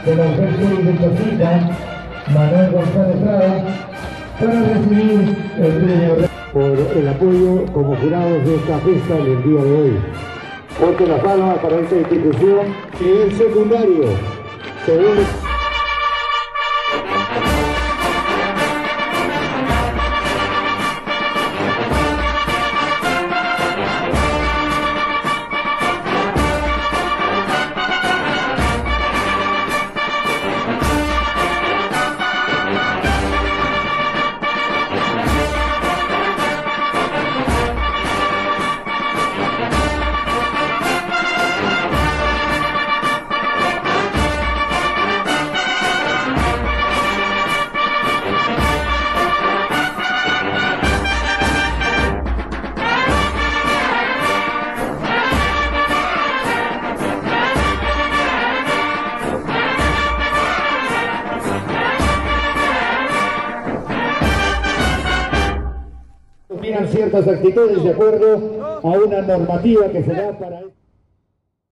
de la UGC de Chosica, Manuel González Rada, para recibir el premio por el apoyo como jurados de esta fiesta en el día de hoy. Fuerte la palma para esta institución. Nivel secundario, segundo. Ciertas actitudes de acuerdo a una normativa que se da para